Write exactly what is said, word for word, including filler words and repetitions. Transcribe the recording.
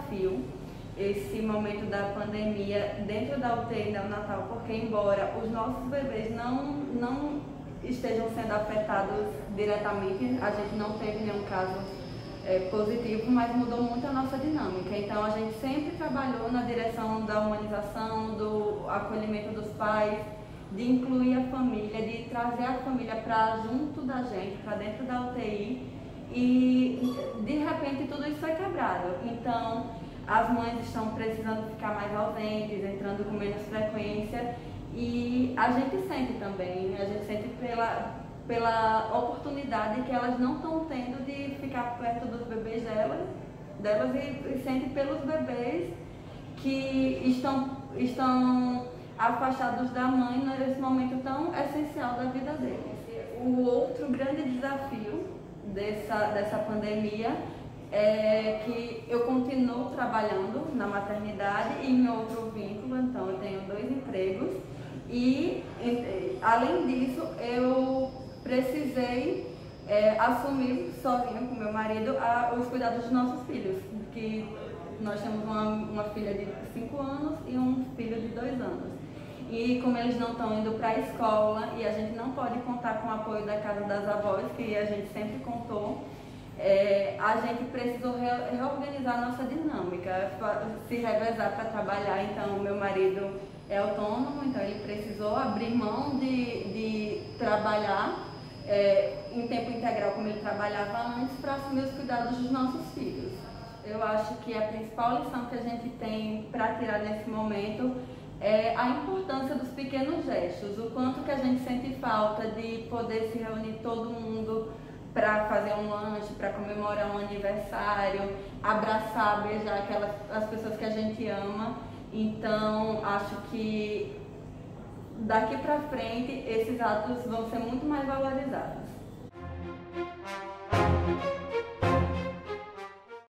desafio esse momento da pandemia dentro da U T I neonatal, porque embora os nossos bebês não, não estejam sendo afetados diretamente, a gente não teve nenhum caso é, positivo, mas mudou muito a nossa dinâmica. Então a gente sempre trabalhou na direção da humanização, do acolhimento dos pais, de incluir a família, de trazer a família para junto da gente, para dentro da U T I, e de repente tudo isso foi quebrado. Então as mães estão precisando ficar mais ausentes, entrando com menos frequência, e a gente sente também, a gente sente pela, pela oportunidade que elas não estão tendo de ficar perto dos bebês delas, delas e, e sente pelos bebês que estão, estão afastados da mãe nesse momento tão essencial da vida deles. O outro grande desafio dessa, dessa pandemia é que eu continuo trabalhando na maternidade e em outro vínculo, então eu tenho dois empregos e, além disso, eu precisei é, assumir sozinho com meu marido a, os cuidados dos nossos filhos, que nós temos uma, uma filha de cinco anos e um filho de dois anos. E como eles não estão indo para a escola e a gente não pode contar com o apoio da Casa das Avós, que a gente sempre contou, É, a gente precisou re reorganizar a nossa dinâmica, se revezar para trabalhar. Então, o meu marido é autônomo, então ele precisou abrir mão de, de trabalhar é, em tempo integral como ele trabalhava antes, para assumir os cuidados dos nossos filhos. Eu acho que a principal lição que a gente tem para tirar nesse momento é a importância dos pequenos gestos, o quanto que a gente sente falta de poder se reunir todo mundo para fazer um lanche, para comemorar um aniversário, abraçar, beijar aquelas, as pessoas que a gente ama. Então, acho que daqui para frente esses atos vão ser muito mais valorizados.